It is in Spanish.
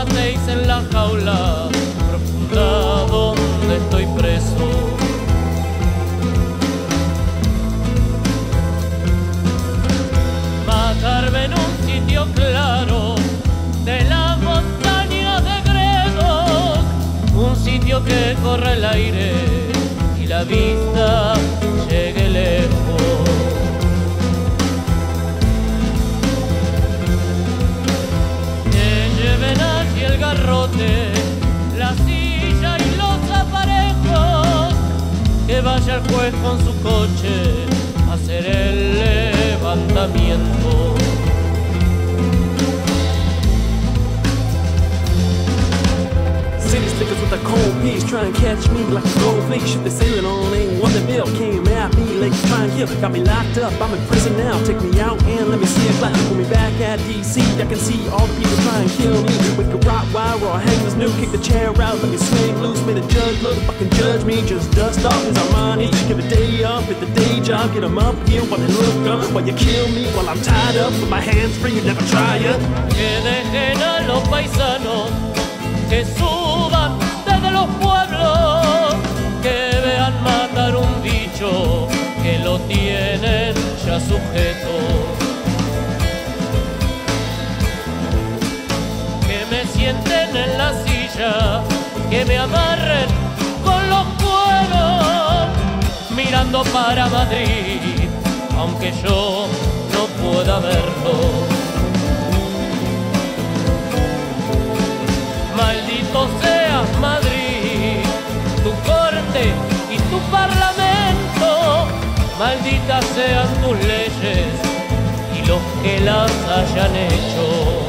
matéis en la jaula profunda donde estoy preso. Matarme en un sitio claro de la montaña de Gredos, un sitio que corre el aire y la vista llegue lejos. Que lleven allí el garrote, la silla y los aparejos, que vaya el juez con su coche a hacer el levantamiento. City slickers with a cold piece, try and catch me like a goldfish. Shit they sailing on ain't one that bill. Came at me like try and kill. Got me locked up, I'm in prison now. Take me out and let me see it. Put me back at DC, I can see all the people try and kill me. With a Rottweiler or a hangers new, kick the chair out, let me swing loose. Made a judge look, fucking judge me. Just dust off his Armani. Give a day up, hit the day job, get them up here while they look up. While you kill me, while I'm tied up with my hands free, you never try it. Que dejen a los paisanos, que suban desde los pueblos, que vean matar un bicho que lo tienen ya sujeto. Que me sienten en la silla, que me amarren con los cueros, mirando para Madrid, aunque yo no pueda verlo. Maldito seas Madrid, tu corte y tu parlamento, malditas sean tus leyes y los que las hayan hecho.